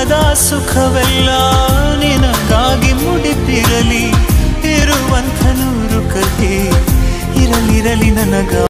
ಲೋಕದ ಸುಖವೆಲ್ಲ ನಿನಗಾಗಿ ಮುಡಿಪಿರಲಿ ಇರುವಂಥ ನೂರು ಕಥೆ ಇರಲಿರಲಿ ನನಗ